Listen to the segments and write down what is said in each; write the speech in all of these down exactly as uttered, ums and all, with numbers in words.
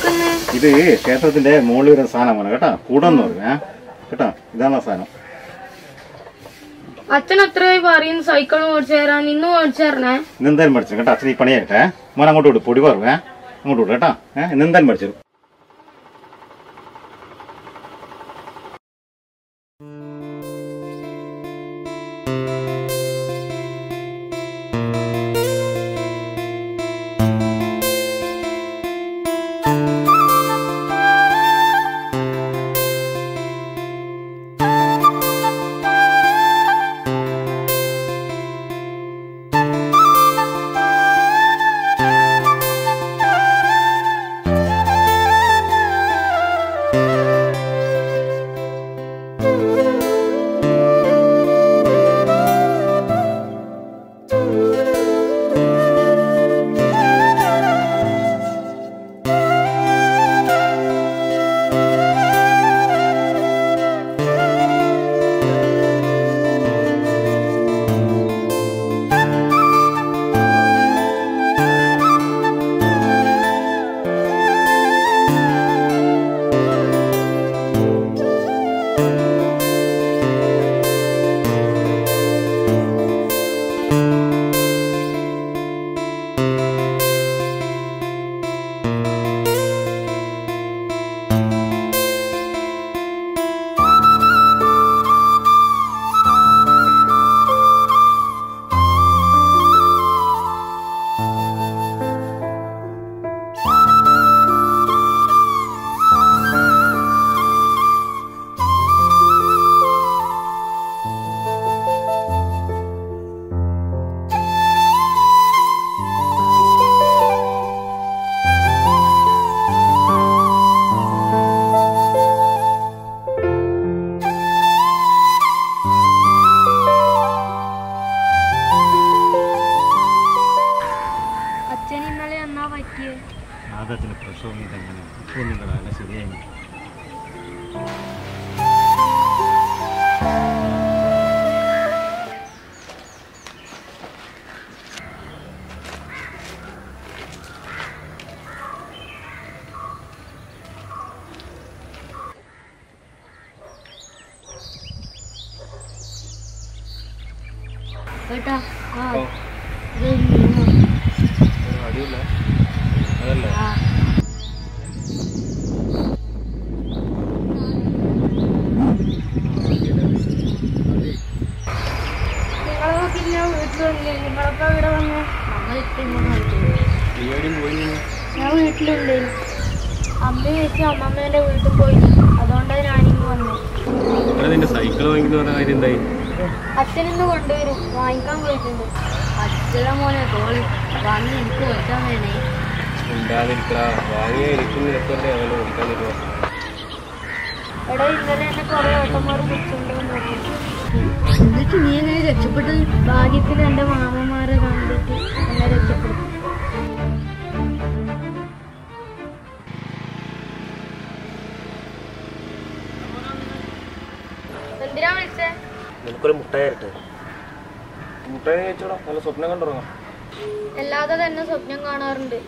ഇത് ക്ഷേത്രത്തിന്റെ മുകളിൽ വരുന്ന സാധനമാണ് കേട്ടാ. കൂടെന്ന് പറയും കേട്ടാ. ഇതാണ് സാധനം. അച്ഛൻ എത്രയായി പറയുന്നു സൈക്കിൾ ഓടിച്ചു തരാൻ. ഇന്ന് ഓടിച്ചു തരണേ. ഇന്നെന്തായാലും പഠിച്ചു കേട്ടോ. അച്ഛൻ ഈ പണിയായിട്ടെ മോൻ അങ്ങോട്ട് വിടും. പൊടി പറവേ അങ്ങോട്ട് വിടും കേട്ടാ. ഏഹ് ഇന്നെന്തായാലും പഠിച്ചു. അതച്ഛന് പ്രശ്നം എങ്ങനെ ഒന്നും അല്ല ശരിയായി. बेटा हां അടിയില്ല അതല്ലേ ഞാൻ വീട്ടിലുണ്ടായിരുന്നു. അമ്മ ചേച്ചി അമ്മമ്മേന്റെ വീട്ടിൽ പോയി. അതുകൊണ്ടാണ് ഞാനിങ്ങ് വന്നത്. സൈക്കിൾ വാങ്ങിക്കുന്ന കാര്യം എന്തായി? അച്ഛനിന്ന് കൊണ്ടുവരും. വാങ്ങിക്കാൻ പോയിട്ടുണ്ട്. അച്ഛനെ മോനെ തോളി വന്ന് എനിക്ക് വെച്ചാൽ വേണേ. എടാ ഇന്നലെ എന്നെ കുറെ ഓട്ടന്മാർ പിടിച്ചുകൊണ്ടുവന്നു. എന്നിട്ട് നീ എങ്ങനെ രക്ഷപ്പെട്ടത്? ഭാഗ്യത്തിന് എന്റെ മാമന്മാരെ കണ്ടിട്ട് എന്നെ രക്ഷപ്പെടും. എന്തിനാ വിളിച്ചേ? നമുക്കൊരു മുട്ടായി ഇരട്ടെ. മുട്ടായി കഴിച്ചോളാം. നല്ല സ്വപ്നം കണ്ടുറങ്ങാം. അല്ലാതെ തന്നെ സ്വപ്നം കാണാറുണ്ട്.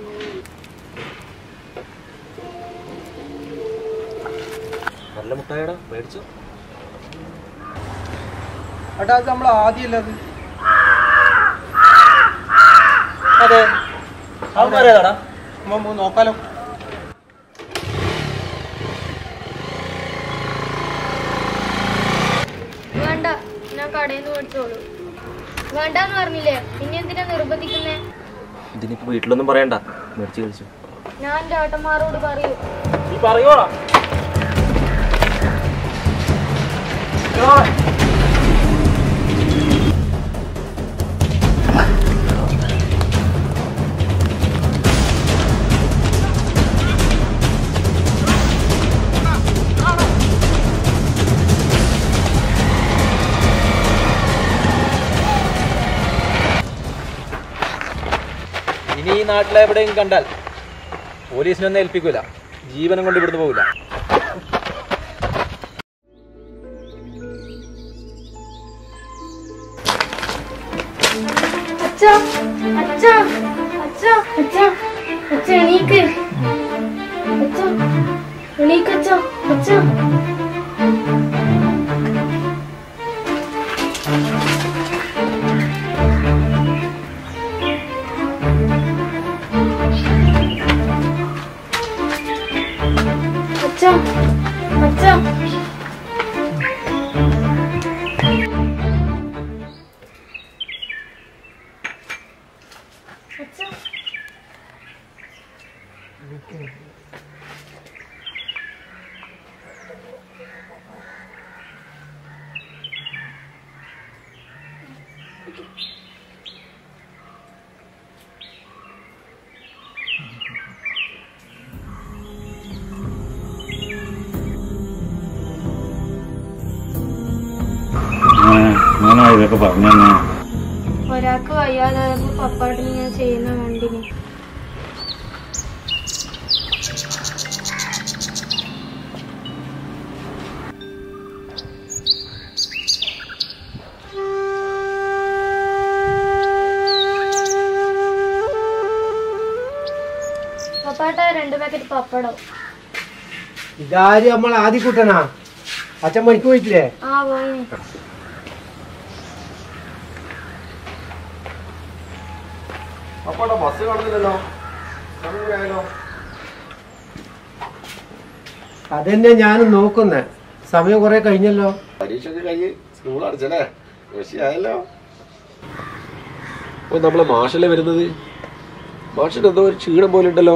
നല്ല മുട്ടായിടാ മേടിച്ചു. അടാ അത് നമ്മൾ ആദ്യമല്ല അത്. അതെ അറിയാതാടാ. നോക്കാലോ. വേണ്ട, ഞാൻ കടയിൽ നിന്ന് മേടിച്ചോളൂ. വേണ്ടെന്ന് പറഞ്ഞില്ലേ, പിന്നെ എന്തിനാ നിർബന്ധിക്കുന്നേ? ഇതിനിപ്പോ വീട്ടിലൊന്നും പറയണ്ട, മേടിച്ചു കഴിച്ചു. ഞാൻ ചേട്ടന്മാരോട് പറയൂ. നീ പറയോടാ. ഇനി ഈ നാട്ടിലെ എവിടെയും കണ്ടാൽ പോലീസിനൊന്നും ഏൽപ്പിക്കൂല, ജീവനം കൊണ്ട് ഇവിടുന്ന് പോകില്ല. അച്ഛാ എണീക്കച്ചോ അച്ഛോ. അച്ഛോ അച്ഛോ. ഞാനാ ഇതൊക്കെ പറഞ്ഞു. ഒരാൾക്ക് വയ്യാതായപ്പോ പപ്പാട്ടിന് ഞാൻ ചെയ്യുന്ന കണ്ടിന്. പപ്പാട്ട രണ്ട് പാക്കറ്റ് പപ്പടം. ഇതാര് നമ്മൾ ആദ്യ കൂട്ടനാ? അച്ഛൻ പണിക്ക് പോയിട്ടില്ലേ? ആ പോയിന്. ബസ് കാണുന്നില്ലല്ലോ. അതെന്നെ ഞാനും നോക്കുന്നേ. സമയം കുറെ കഴിഞ്ഞല്ലോ. പരീക്ഷയൊക്കെ കഴിഞ്ഞ് സ്കൂൾ അടച്ചല്ലേ? ആയല്ലോ. അപ്പൊ നമ്മളെ മാഷല്ലേ വരുന്നത്? മാഷിന് എന്തോ ഒരു ക്ഷീണം പോലെ ഉണ്ടല്ലോ.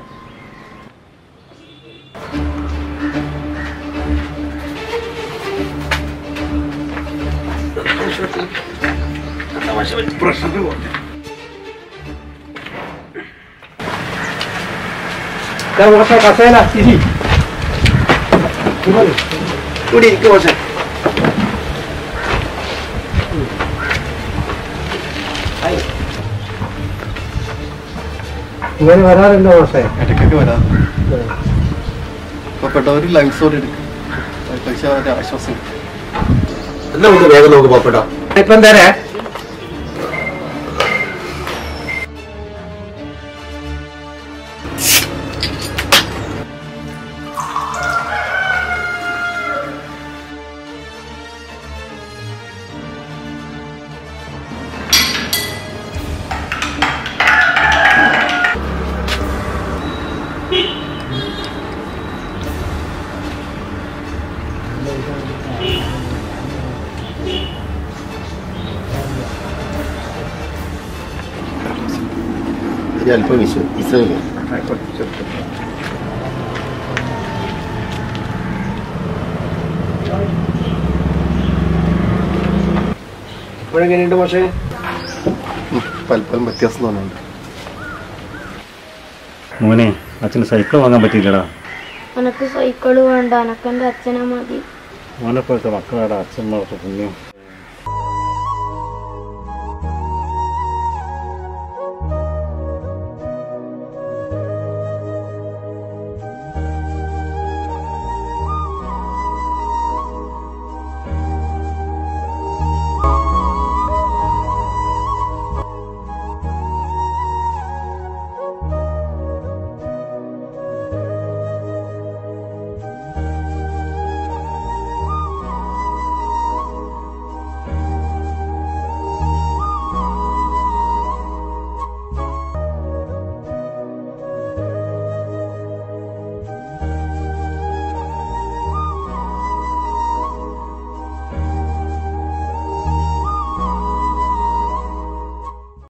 കസേല ഇരി. ഇവിടെ ഇരിക്കും മാഷെ. ഇങ്ങനെ വരാറുണ്ടോ മാഷേ? ഇടയ്ക്കൊക്കെ വരാം. ഇപ്പൊ പെട്ടവര് ലൈൻസോട് എടുക്കും. പക്ഷെ അവരുടെ ആശ്വാസം എന്നാ നമുക്ക് വേഗം നോക്ക് പോപ്പെട്ടോ. ഇപ്പം തരേ. അല്പം വിശ്രമിക്കാം. ഇപ്പോഴെങ്ങനെയുണ്ട് പക്ഷേ? പലപ്പോഴും വ്യത്യാസം തോന്നുന്നുണ്ട്. മോനെ അച്ഛന് സൈക്കിൾ വാങ്ങാൻ പറ്റിയില്ലടാ. എനക്ക് സൈക്കിള് വേണ്ട, എനക്കെന്റെ അച്ഛനെ മതി. മോനെപ്പോഴത്തെ മക്കളാടാ അച്ഛന്മാർക്ക് പുണ്യം.